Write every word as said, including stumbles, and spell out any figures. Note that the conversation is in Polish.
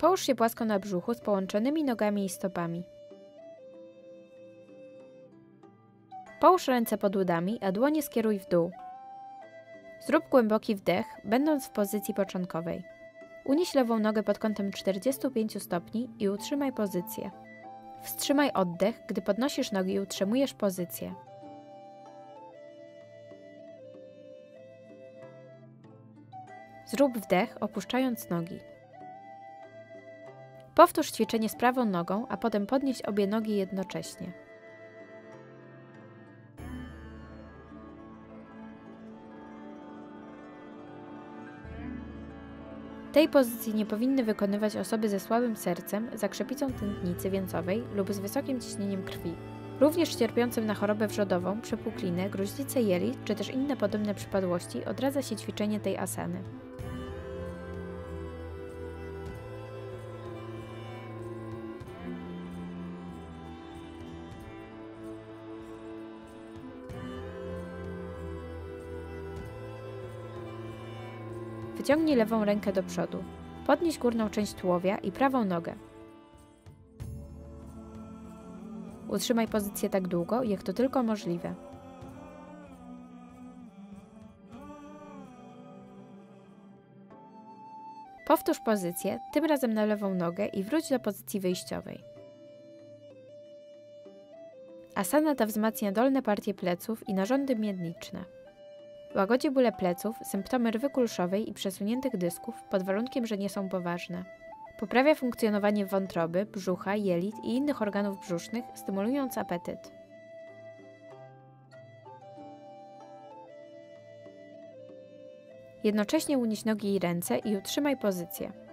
Połóż się płasko na brzuchu z połączonymi nogami i stopami. Połóż ręce pod udami, a dłonie skieruj w dół. Zrób głęboki wdech, będąc w pozycji poczonkowej. Unieś lewą nogę pod kątem czterdziestu pięciu stopni i utrzymaj pozycję. Wstrzymaj oddech, gdy podnosisz nogi i utrzymujesz pozycję. Zrób wdech, opuszczając nogi. Powtórz ćwiczenie z prawą nogą, a potem podnieś obie nogi jednocześnie. Tej pozycji nie powinny wykonywać osoby ze słabym sercem, zakrzepicą tętnicy wieńcowej lub z wysokim ciśnieniem krwi. Również cierpiącym na chorobę wrzodową, przepuklinę, gruźlicę jelit czy też inne podobne przypadłości odradza się ćwiczenie tej asany. Wyciągnij lewą rękę do przodu. Podnieś górną część tułowia i prawą nogę. Utrzymaj pozycję tak długo, jak to tylko możliwe. Powtórz pozycję, tym razem na lewą nogę i wróć do pozycji wyjściowej. Asana ta wzmacnia dolne partie pleców i narządy miedniczne. Łagodzi bóle pleców, symptomy rwy kulszowej i przesuniętych dysków pod warunkiem, że nie są poważne. Poprawia funkcjonowanie wątroby, brzucha, jelit i innych organów brzusznych, stymulując apetyt. Jednocześnie unieś nogi i ręce i utrzymaj pozycję.